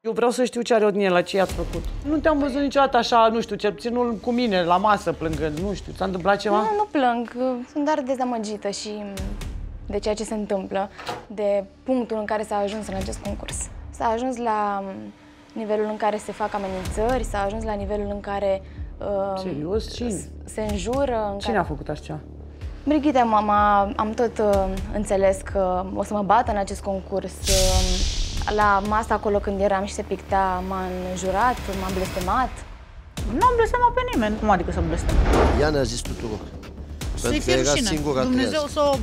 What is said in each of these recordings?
Eu vreau să știu ce are Odnie, la ce i-ați făcut. Nu te-am văzut niciodată așa, nu știu, cel puțin nu cu mine, la masă plângând, nu știu. S-a întâmplat ceva? Nu plâng. Sunt doar dezamăgită și de ceea ce se întâmplă, de punctul în care s-a ajuns în acest concurs. S-a ajuns la nivelul în care se fac amenințări, s-a ajuns la nivelul în care Serios? Cine? Se înjură. Cine a făcut așa? Brigitte, am tot înțeles că o să mă bată în acest concurs. La masă acolo când eram și se picta, m-a înjurat, m-a blestemat. Nu am blestemat pe nimeni. Cum adică să blestem? Ea ne-a zis tuturor. Să-i fie rușine. Dumnezeu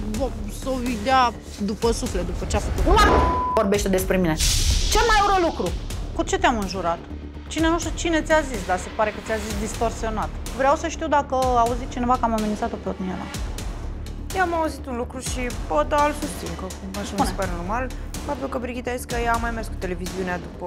să o dea după suflet, după ce a făcut. Nu vorbește despre mine. Cel mai urât lucru. Cu ce te-am înjurat? Nu știu cine ți-a zis, dar se pare că ți-a zis distorsionat. Vreau să știu dacă a auzit cineva că am amenințat-o pe Otniela. Eu am auzit un lucru și pot îl susțin, că așa mi se pare normal. Faptul că Brigitte a zis că ea a mai mers cu televiziunea după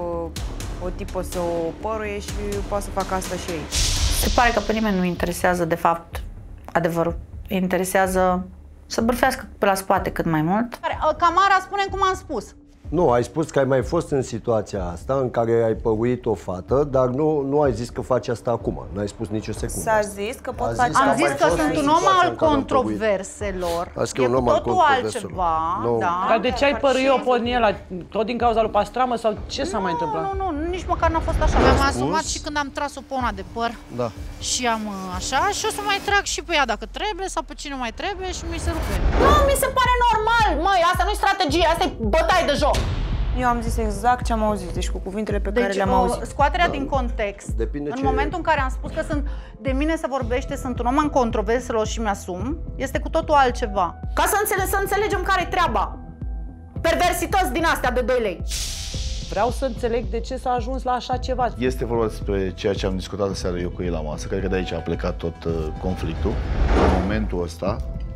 o tipă să o păruie și poate să facă asta și ei. Se pare că pe nimeni nu interesează, de fapt, adevărul. Interesează să bârfească pe la spate cât mai mult. Camara, spune cum am spus. Nu, ai spus că ai mai fost în situația asta în care ai păruit o fată, dar nu ai zis că faci asta acum. Nu ai spus nicio secundă. S-a zis că pot face asta. Am zis că sunt un om al controverselor. E cu totul altceva. Da. Dar de ce ai păruit-o pe Odniela? Tot din cauza lui Pastramă sau ce s-a mai întâmplat? Nu, nici măcar n-a fost așa. Mi-am asumat și când am tras-o pe una de păr. Da. Și am așa și o să mai trag și pe ea dacă trebuie sau pe cine mai trebuie și mi se rupe. Nu, mi se pare normal, măi, asta nu-i strategie, asta e bătaie de joc. Eu am zis exact ce am auzit, deci cu cuvintele pe care le-am auzit. Scoaterea din context, în momentul în care am spus că de mine se vorbește, sunt un om în controverselor și mi-asum, este cu totul altceva. Ca să înțelegem care-i treaba. Perversități din astea de 2 lei. Vreau să înțeleg de ce s-a ajuns la așa ceva. Este vorba despre ceea ce am discutat aseară eu cu ei la masă. Cred că de aici a plecat tot conflictul. În momentul ăsta,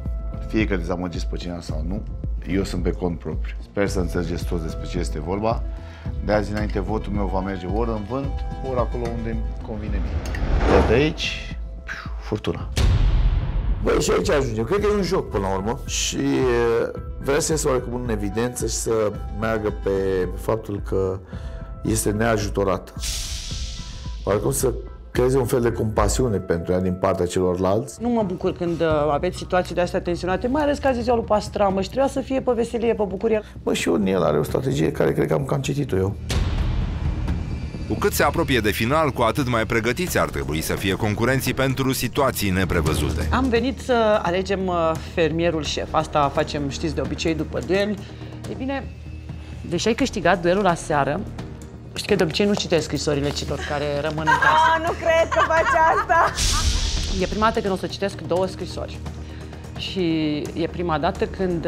fie că dezamăgiți pe cineva sau nu, eu sunt pe cont propriu. Sper să înțelegeți toți despre ce este vorba. De azi înainte, votul meu va merge ori în vânt, ori acolo unde îmi convine mie. De aici, furtuna. Băi, și aici ajungem. Cred că e un joc până la urmă și vrea să iasă oarecum în evidență și să meargă pe faptul că este neajutorată. Oarecum să creeze un fel de compasiune pentru ea din partea celorlalți. Nu mă bucur când aveți situații de astea tensionate, mai ales că a zis ziua lui Pastramă și trebuia să fie pe veselie, pe bucurie. Bă, și Odniela are o strategie care cred că am cam citit-o eu. Cu cât se apropie de final, cu atât mai pregătiți ar trebui să fie concurenții pentru situații neprevăzute. Am venit să alegem fermierul șef. Asta facem, știți, de obicei după duel. E bine, deși ai câștigat duelul aseară, știi că de obicei nu citesc scrisorile celor care rămân în casă. Nu cred că faci asta! E prima dată când o să citesc 2 scrisori. Și e prima dată când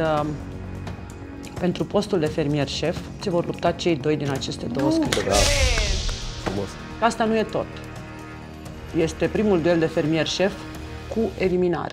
pentru postul de fermier șef se vor lupta cei 2 din aceste 2 scrisori. Că asta nu e tot. Este primul duel de fermier șef cu eliminare.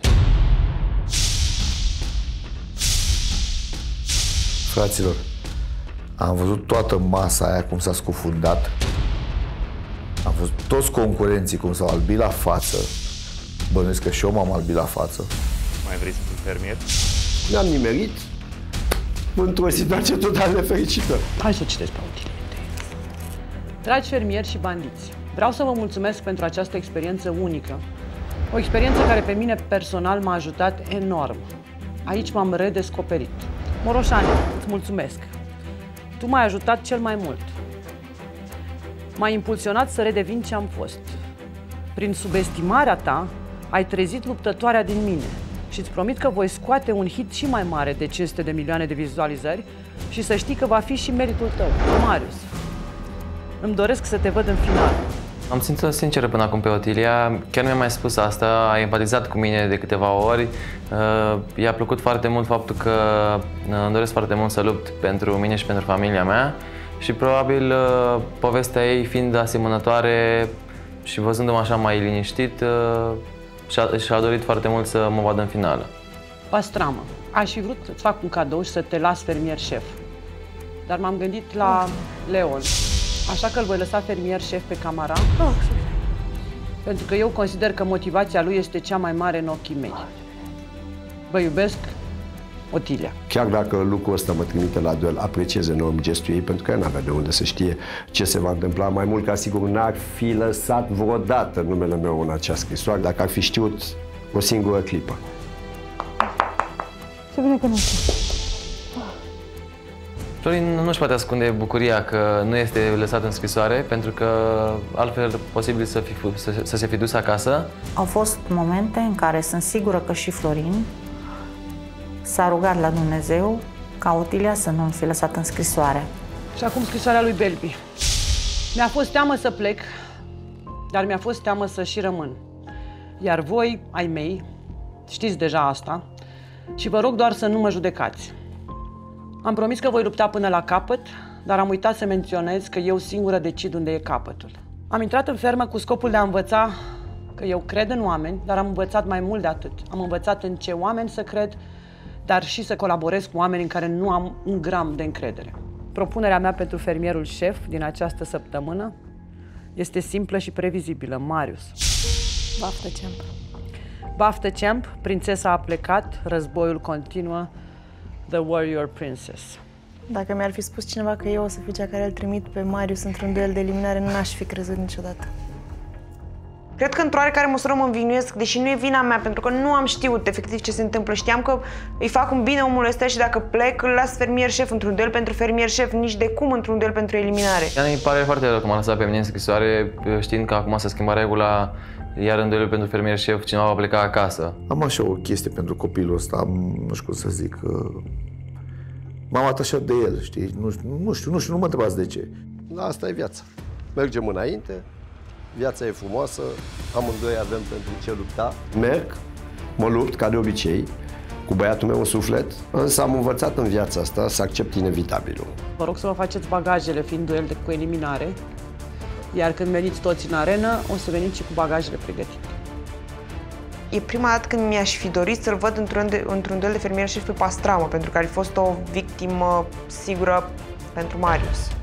Fraților, am văzut toată masa aia cum s-a scufundat. Am văzut toți concurenții cum s-au albit la față. Bănuiesc că și eu m-am albit la față. Mai vrei să fii fermier? Ne-am nimerit într-o situație total nefericită. Hai să o citesc pe ultimele. Dragi fermieri și bandiți, vreau să vă mulțumesc pentru această experiență unică. O experiență care pe mine personal m-a ajutat enorm. Aici m-am redescoperit. Moroșane, îți mulțumesc. Tu m-ai ajutat cel mai mult. M-ai impulsionat să redevin ce am fost. Prin subestimarea ta, ai trezit luptătoarea din mine și îți promit că voi scoate un hit și mai mare de 500 de milioane de vizualizări și să știi că va fi și meritul tău, Marius. Îmi doresc să te văd în final. Am simțit-o sinceră până acum pe Otilia. Chiar mi-a mai spus asta, a empatizat cu mine de câteva ori. I-a plăcut foarte mult faptul că îmi doresc foarte mult să lupt pentru mine și pentru familia mea. Și probabil povestea ei fiind asemănătoare și văzându-mă așa mai liniștit, și-a dorit foarte mult să mă vadă în finală. Pastramă, aș fi vrut să-ți fac un cadou și să te las fermier șef. Dar m-am gândit la Leon. Așa că îl voi lăsa fermier șef pe Camara, pentru că eu consider că motivația lui este cea mai mare în ochii mei. Vă iubesc Otilia. Chiar dacă lucrul ăsta mă trimite la duel, apreciez enorm gestul ei, pentru că ea n-avea de unde să știe ce se va întâmpla. Mai mult ca sigur n-ar fi lăsat vreodată numele meu în acea scrisoare, dacă ar fi știut o singură clipă. Ce bine că nu. Florin nu-și poate ascunde bucuria că nu este lăsat în scrisoare, pentru că altfel posibil să se fi dus acasă. Au fost momente în care sunt sigură că și Florin s-a rugat la Dumnezeu ca Otilia să nu-l fi lăsat în scrisoare. Și acum scrisoarea lui Belbi. Mi-a fost teamă să plec, dar mi-a fost teamă să și rămân. Iar voi, ai mei, știți deja asta și vă rog doar să nu mă judecați. Am promis că voi lupta până la capăt, dar am uitat să menționez că eu singură decid unde e capătul. Am intrat în fermă cu scopul de a învăța că eu cred în oameni, dar am învățat mai mult de atât. Am învățat în ce oameni să cred, dar și să colaborez cu oameni în care nu am un gram de încredere. Propunerea mea pentru fermierul șef din această săptămână este simplă și previzibilă. Marius. Baftă, Champ. Baftă, Champ, prințesa a plecat, războiul continuă, The Warrior Princess. Dacă mi-ar fi spus cineva că eu o să fiu cea care îl trimit pe Marius într-un duel de eliminare, nu aș fi crezut niciodată. Cred că într-o oarecare măsură mă învinuiesc, deși nu e vina mea, pentru că nu am știut efectiv ce se întâmplă. Știam că îi fac un bine omul ăsta și dacă plec, îl las fermier șef într-un duel pentru fermier șef, nici de cum într-un duel pentru eliminare. Îmi pare foarte rău că m-a lăsat pe mine în scrisoare, știind că acum s-a schimbat regula, iar în duelul pentru fermier șef cineva va pleca acasă. Am așa o chestie pentru copilul ăsta, nu știu cum să zic. M-am atașat de el, știi? Nu știu, nu mă întrebați de ce. Da, asta e viața. Mergem înainte, viața e frumoasă, amândoi avem pentru ce lupta. Merg, mă lupt, ca de obicei, cu băiatul meu în suflet, însă am învățat în viața asta să accept inevitabilul. Vă rog să vă faceți bagajele, fiind duel cu eliminare, iar când veniți toți în arenă, o să veniți și cu bagajele pregătite. E prima dată când mi-aș fi dorit să-l văd într-un duel de fermier șef pe Pastramă, pentru că ar fi fost o victimă sigură pentru Marius.